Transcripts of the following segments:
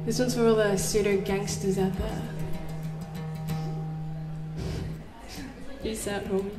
This one's for all the pseudo gangsters out there. Peace out, homies.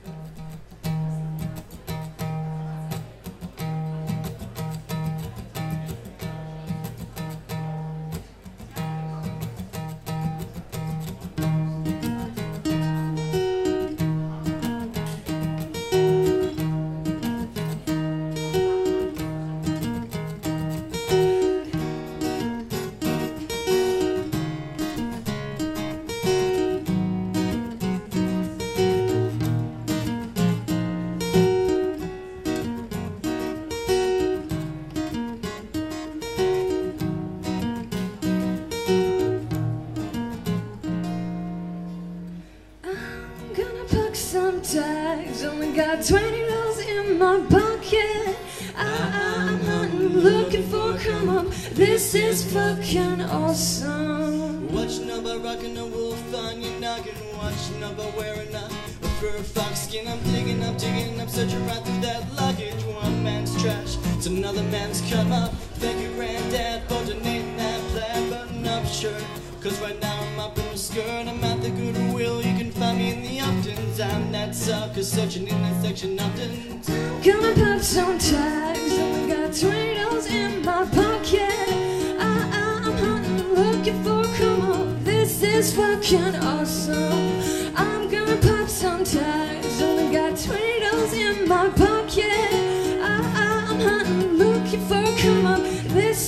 Tags, only got $20 in my pocket. I'm hunting, looking for come up. This is fucking awesome. Watching over rocking a wolf on your noggin. Watching over wearing a fur fox skin. I'm digging up, searching right through that luggage. One man's trash, it's another man's come up. Thank you, granddad, for donating that plaid button-up shirt. Cause right now I'm up in the skirt. I'm at the Goodwill, you can find me in the Uptons. I'm that sucker searching in that section Uptons. Gonna pop some tags, only got $20 in my pocket. I'm hunting, looking for come up. This is fucking awesome. I'm gonna pop some tags, only got $20 in my pocket. I'm hunting, looking for come up. This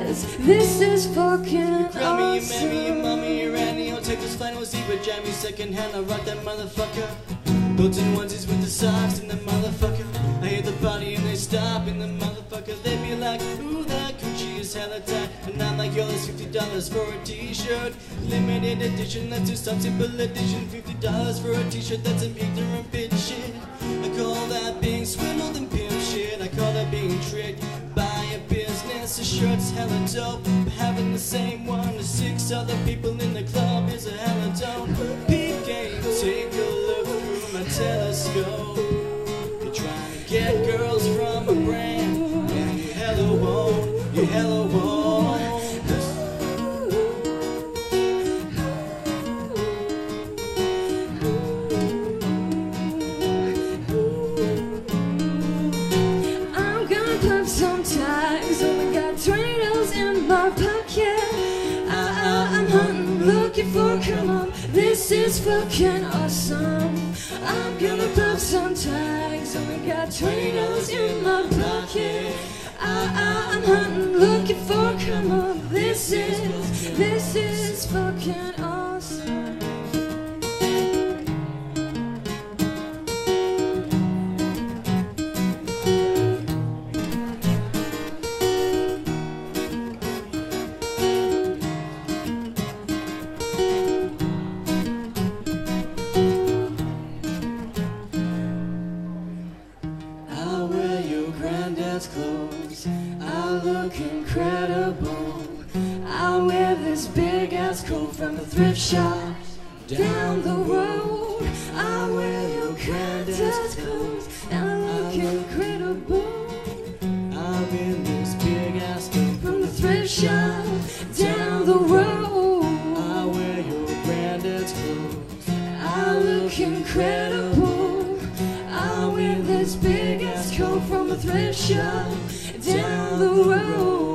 is fucking awesome. You mammy, your mommy, your auntie. I'll take this flannel zebra jammy second hand. I'll rock that motherfucker. Built in onesies with the socks and the motherfucker. I hear the party and they stop in the motherfucker. They be like, ooh, that Gucci is hella tight. And I'm like, yo, that's $50 for a t-shirt. Limited edition, that's just some simple edition. $50 for a t-shirt, that's a ignorant bitch shit. I call that being swindled and pimp shit. I call that being tricked by a business. A shirt's hella dope, but having the same one as 6 other people in the club is a hella dope. Peep game, take a look through my telescope. You're trying to get girls from a brand, and you hella won't, you hella won't. I'm gonna pop some tags, only got $20 in my pocket. I'm hunting, looking for come up. This is fucking awesome. I'm gonna pop some tags, only got $20 in my pocket. I'm hunting, looking for come up. This is fucking awesome. I'll wear your granddad's clothes. I'll look incredible. I'll wear this big ass coat from the thrift shop down the road. I'll wear your granddad's clothes and I look incredible. I'm in this big ass coat From the thrift shop down the road. I'll wear your granddad's clothes. I look incredible. I'll wear this big ass coat from the thrift shop down the road.